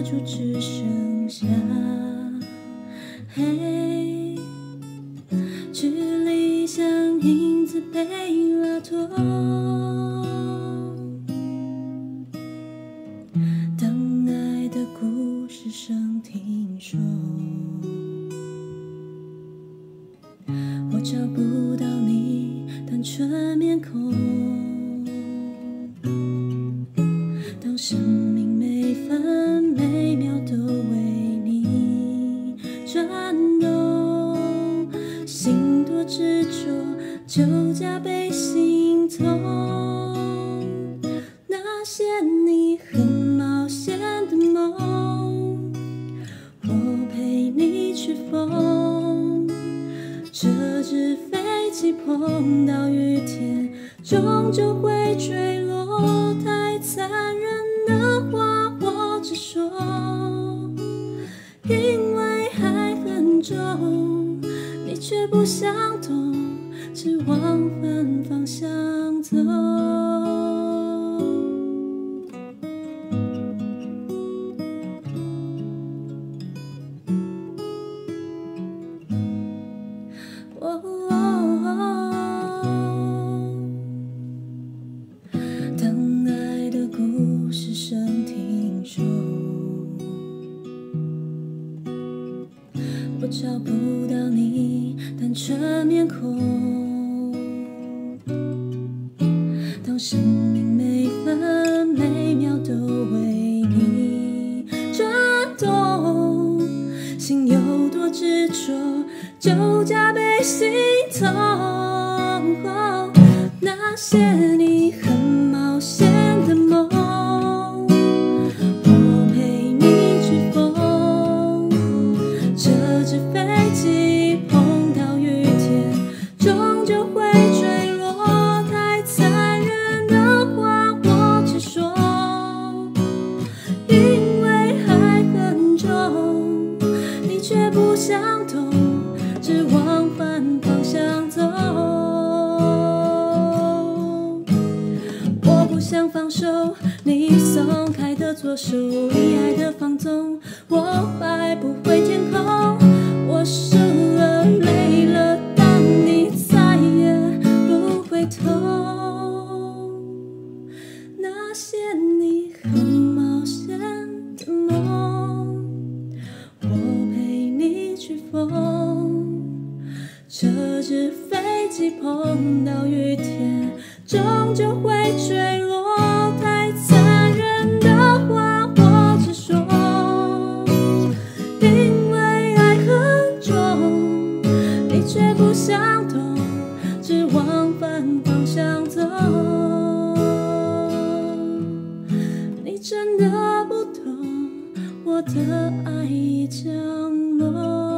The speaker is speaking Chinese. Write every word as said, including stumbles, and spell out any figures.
处只剩下黑，距离像影子被拉脱。当爱的故事声听说，我找不到你单纯面孔。当生命每分每秒都为你转动，心多执着就加倍心痛。那些你很冒险的梦，我陪你去疯。这只飞机碰到雨天，终究会坠落。太残忍的话我直说，因为爱很重，你却不想懂，只往反方向走。哦当爱的故事声听说，我找不到你单纯面孔。当生命每分每秒都为你转动，心有多执着就加倍心痛。那些你很冒险的梦，我陪你去疯。这只飞机碰到雨天，终究会坠落。太残忍的话我直说，因为爱很重，你却不想懂，只往反方向走。我不想放手，你松开的左手，你爱的放纵，我爱不回天空。我输了累了，但你再也不回头。那些你很冒险的梦，我陪你去疯。这只飞机碰到雨天，终究会坠落。太残忍的话我直说，因为爱很重，你却不想懂，只往反方向走。你真的不懂，我的爱已降落。